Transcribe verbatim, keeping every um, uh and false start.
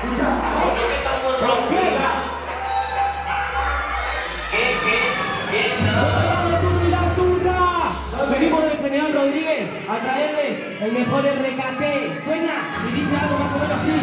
Venimos del General Rodríguez a traerles el mejor R K T. Sueña y dice algo más o menos así.